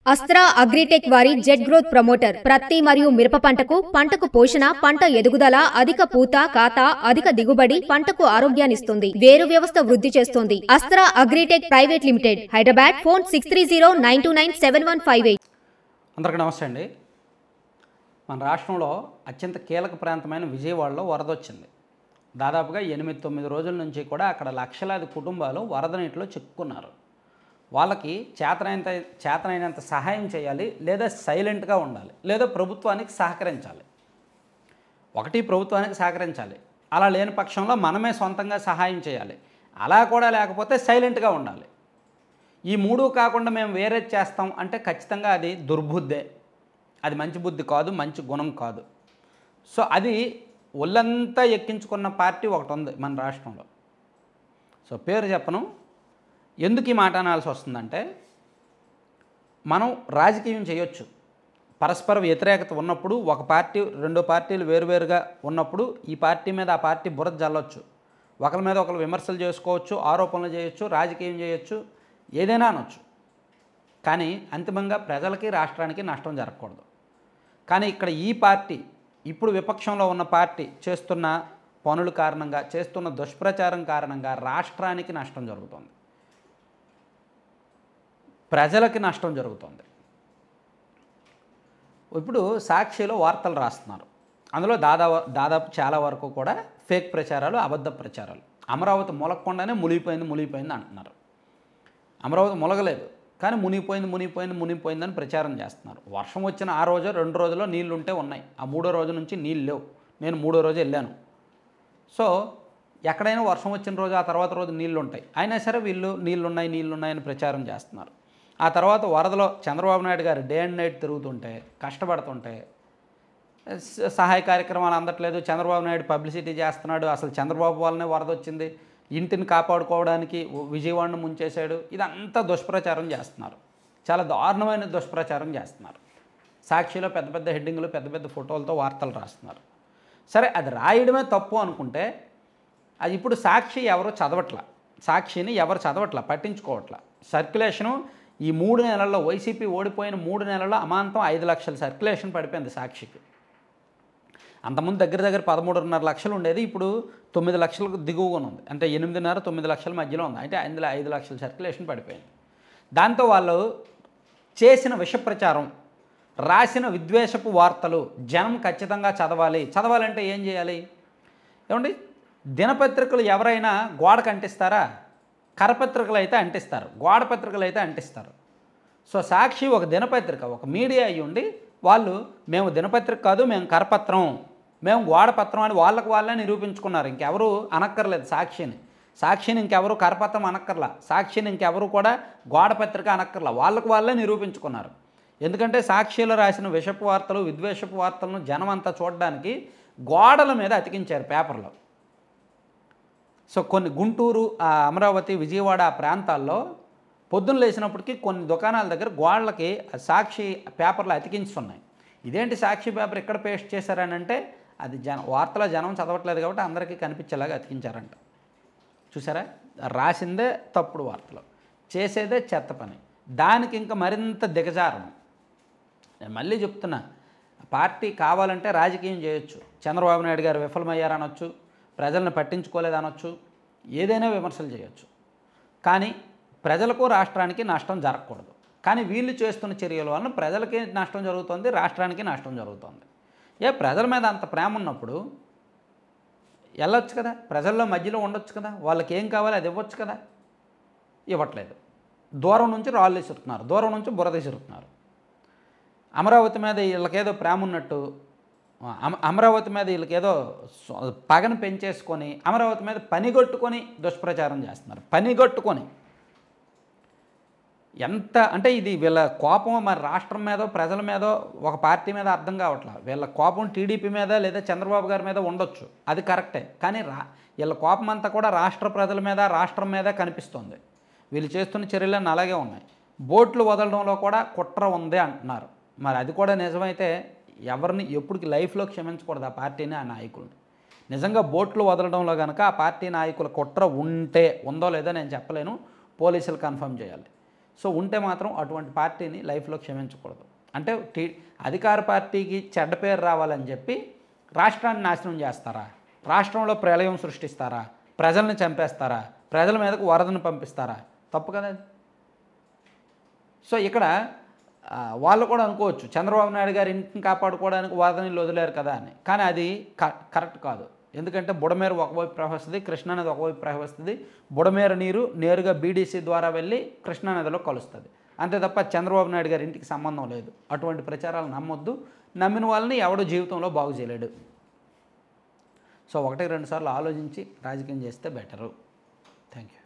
Astra Agritech వారి jet growth promoter ప్రత్తి మరియు మిరప పంటకు పోషణ, పంట ఎదుగుదల, అధిక పూత, కాత, అధిక దిగుబడి, పంటకు ఆరోగ్యాన్నిస్తుంది. వేరు వ్యవస్థ వృద్ధి చేస్తుంది. Astra Agritech private limited, Hyderabad. Phone 6309297158. అందరికీ నమస్తే అండి. మన రాష్ట్రంలో అత్యంత కీలక ప్రాంతమైన విజయవాడలో వరద వచ్చింది. దాదాపుగా 8-9 రోజుల నుంచి కూడా అక్కడ లక్షలాది కుటుంబాలు వరద నీటిలో చిక్కుకున్నారు. వాళ్ళకి చేతనైనంత సహాయం చేయాలి, లేదా సైలెంట్గా ఉండాలి, లేదా ప్రభుత్వానికి సహకరించాలి. ఒకటి ప్రభుత్వానికి సహకరించాలి, అలా లేని పక్షంలో మనమే సొంతంగా సహాయం చేయాలి. అలా కూడా లేకపోతే సైలెంట్గా ఉండాలి. ఈ మూడు కాకుండా మేము వేరేది చేస్తాం అంటే ఖచ్చితంగా అది దుర్బుద్ధే, అది మంచి బుద్ధి కాదు, మంచి గుణం కాదు. సో అది ఒళ్ళంతా ఎక్కించుకున్న పార్టీ ఒకటి ఉంది మన రాష్ట్రంలో. సో పేరు చెప్పను, ఎందుకు ఈ మాట అనాల్సి వస్తుందంటే, మనం రాజకీయం చేయొచ్చు. పరస్పర వ్యతిరేకత ఉన్నప్పుడు ఒక పార్టీ రెండు పార్టీలు వేరువేరుగా ఉన్నప్పుడు ఈ పార్టీ మీద ఆ పార్టీ బురద జల్లొచ్చు, ఒకరి మీద ఒకరు విమర్శలు చేసుకోవచ్చు, ఆరోపణలు చేయొచ్చు, రాజకీయం చేయొచ్చు, ఏదైనా అనొచ్చు. కానీ అంతిమంగా ప్రజలకి రాష్ట్రానికి నష్టం జరగకూడదు. కానీ ఇక్కడ ఈ పార్టీ, ఇప్పుడు విపక్షంలో ఉన్న పార్టీ చేస్తున్న పనుల కారణంగా, చేస్తున్న దుష్ప్రచారం కారణంగా రాష్ట్రానికి నష్టం జరుగుతుంది, ప్రజలకి నష్టం జరుగుతుంది. ఇప్పుడు సాక్షిలో వార్తలు రాస్తున్నారు, అందులో దాదాపు చాలా వరకు కూడా ఫేక్ ప్రచారాలు, అబద్ధ ప్రచారాలు. అమరావతి ములగకుండానే మునిగిపోయింది అంటున్నారు. అమరావతి ములగలేదు, కానీ మునిగిపోయిందని ప్రచారం చేస్తున్నారు. వర్షం వచ్చిన ఆ రోజు 2 రోజుల్లో నీళ్లు ఉంటే ఉన్నాయి, ఆ 3వ రోజు నుంచి నీళ్ళు లేవు. నేను 3వ రోజు వెళ్ళాను. సో ఎక్కడైనా వర్షం వచ్చిన రోజు ఆ తర్వాత రోజు నీళ్లు ఉంటాయి, అయినా సరే వీళ్ళు నీళ్లున్నాయని ప్రచారం చేస్తున్నారు. ఆ తర్వాత వరదలో చంద్రబాబు నాయుడు గారు డే అండ్ నైట్ తిరుగుతుంటే, కష్టపడుతుంటే, సహాయ కార్యక్రమాలు అందట్లేదు, చంద్రబాబు నాయుడు పబ్లిసిటీ చేస్తున్నాడు, అసలు చంద్రబాబు వల్లనే వరద వచ్చింది, ఇంటిని కాపాడుకోవడానికి విజయవాడను ముంచేశాడు, ఇదంతా దుష్ప్రచారం చేస్తున్నారు. చాలా దారుణమైన దుష్ప్రచారం చేస్తున్నారు. సాక్షిలో పెద్ద పెద్ద హెడ్డింగులు, పెద్ద పెద్ద ఫోటోలతో వార్తలు రాస్తున్నారు. సరే, అది రాయడమే తప్పు అనుకుంటే, అది ఇప్పుడు సాక్షిని ఎవరు చదవట్లా, పట్టించుకోవట్లా. సర్క్యులేషను ఈ 3 నెలల్లో, వైసీపీ ఓడిపోయిన 3 నెలల్లో అమాంతం 5 లక్షల సర్క్యులేషన్ పడిపోయింది సాక్షికి. అంతకుముందు దగ్గర 13.5 లక్షలు ఉండేది, ఇప్పుడు 9 లక్షలకు దిగువగా ఉంది. అంటే 8.5-9 లక్షల మధ్యలో ఉంది. అంటే అందులో 5 లక్షల సర్క్యులేషన్ పడిపోయింది. దాంతో వాళ్ళు చేసిన విష ప్రచారం, రాసిన విద్వేషపు వార్తలు జనం ఖచ్చితంగా చదవాలంటే ఏం చేయాలి? ఏమండి, దినపత్రికలు ఎవరైనా గోడకు అంటిస్తారా? కరపత్రికలు అయితే అంటిస్తారు, గోడ పత్రికలు అయితే అంటిస్తారు. సో సాక్షి ఒక దినపత్రిక, ఒక మీడియా అయ్యి ఉండి వాళ్ళు మేము దినపత్రిక కాదు, మేము కరపత్రం, మేము గోడపత్రం అని వాళ్ళే నిరూపించుకున్నారు. ఇంకెవరు అనక్కర్లేదు సాక్షిని ఇంకెవరు కరపత్రం అనక్కర్లా, సాక్షిని ఇంకెవరు కూడా గోడపత్రిక అనక్కర్లా, వాళ్ళే నిరూపించుకున్నారు. ఎందుకంటే సాక్షిలో రాసిన విషపు వార్తలు, విద్వేషపు వార్తలను జనం అంతా చూడడానికి గోడల మీద అతికించారు పేపర్లో. సో కొన్ని గుంటూరు, అమరావతి, విజయవాడ ఆ ప్రాంతాల్లో పొద్దున్న లేచినప్పటికీ కొన్ని దుకాణాల దగ్గర గోడలకి సాక్షి పేపర్లు అతికించున్నాయి. ఇదేంటి సాక్షి పేపర్ ఇక్కడ పేస్ట్ చేశారని అంటే, అది వార్తలో జనం చదవట్లేదు కాబట్టి అందరికీ కనిపించేలాగా అతికించారంట. చూసారా, రాసిందే తప్పుడు వార్తలు, చేసేదే చెత్త పని, దానికి ఇంకా మరింత దిగజారడం. నేను మళ్ళీ చెప్తున్నా, పార్టీ కావాలంటే రాజకీయం చేయొచ్చు. చంద్రబాబు నాయుడు గారు విఫలమయ్యారనొచ్చు, ప్రజలను పట్టించుకోలేదనొచ్చు, ఏదైనా విమర్శలు చేయొచ్చు. కానీ ప్రజలకు రాష్ట్రానికి నష్టం జరగకూడదు. కానీ వీళ్ళు చేస్తున్న చర్యల వలన ప్రజలకి నష్టం జరుగుతుంది, రాష్ట్రానికి నష్టం జరుగుతుంది. ప్రజల మీద అంత ప్రేమ ఉన్నప్పుడు వెళ్ళొచ్చు కదా, ప్రజల్లో మధ్యలో ఉండొచ్చు కదా, వాళ్ళకి ఏం కావాలో అది ఇవ్వచ్చు కదా. ఇవ్వట్లేదు. దూరం నుంచి రాళ్ళు విసురుతున్నారు, దూరం నుంచి బురద విసురుతున్నారు. అమరావతి మీద వీళ్ళకేదో ప్రేమ ఉన్నట్టు, అమరావతి మీద వీళ్ళకేదో పగను పెంచేసుకొని అమరావతి మీద పనిగొట్టుకొని దుష్ప్రచారం చేస్తున్నారు. పనిగొట్టుకొని ఎంత అంటే, ఇది వీళ్ళ కోపం మరి రాష్ట్రం మీదో ప్రజల మీదో ఒక పార్టీ మీద అర్థం కావట్లా. వీళ్ళ కోపం టీడీపీ మీద లేదా చంద్రబాబు గారి మీద ఉండొచ్చు, అది కరెక్టే. కానీ వీళ్ళ కోపం అంతా కూడా రాష్ట్ర ప్రజల మీద, రాష్ట్రం మీద కనిపిస్తుంది. వీళ్ళు చేస్తున్న చర్యలన్నీ అలాగే ఉన్నాయి. బోట్లు వదలడంలో కూడా కుట్ర ఉంది అంటున్నారు. మరి అది కూడా నిజమైతే ఎవరిని ఎప్పటికి లైఫ్లో క్షమించకూడదు ఆ పార్టీని, ఆ నాయకుల్ని. నిజంగా బోట్లు వదలడంలో కనుక ఆ పార్టీ నాయకుల కుట్ర ఉందో లేదో నేను చెప్పలేను, పోలీసులు కన్ఫర్మ్ చేయాలి. సో ఉంటే మాత్రం అటువంటి పార్టీని లైఫ్లో క్షమించకూడదు. అంటే అధికార పార్టీకి చెడ్డ పేరు రావాలని చెప్పి రాష్ట్రాన్ని నాశనం చేస్తారా, రాష్ట్రంలో ప్రళయం సృష్టిస్తారా, ప్రజల్ని చంపేస్తారా, ప్రజల మీదకు వరదను పంపిస్తారా? తప్పు కదా అది. సో ఇక్కడ వాళ్ళు కూడా అనుకోవచ్చు చంద్రబాబు నాయుడు గారి ఇంటిని కాపాడుకోవడానికి వరదనీళ్ళు వదిలేరు కదా అని, కానీ అది కరెక్ట్ కాదు. ఎందుకంటే బుడమేరు ఒకవైపు ప్రవహిస్తుంది, కృష్ణానది ఒకవైపు ప్రవహిస్తుంది. బుడమేరు నీరు నేరుగా బీడీసీ ద్వారా వెళ్ళి కృష్ణానదిలో కలుస్తుంది, అంతే తప్ప చంద్రబాబు నాయుడు గారి ఇంటికి సంబంధం లేదు. అటువంటి ప్రచారాలు నమ్మొద్దు. నమ్మిన వాళ్ళని ఎవడో జీవితంలో బాగు చేయలేడు. సో 1-2 సార్లు ఆలోచించి రాజకీయం చేస్తే బెటరు. Thank you.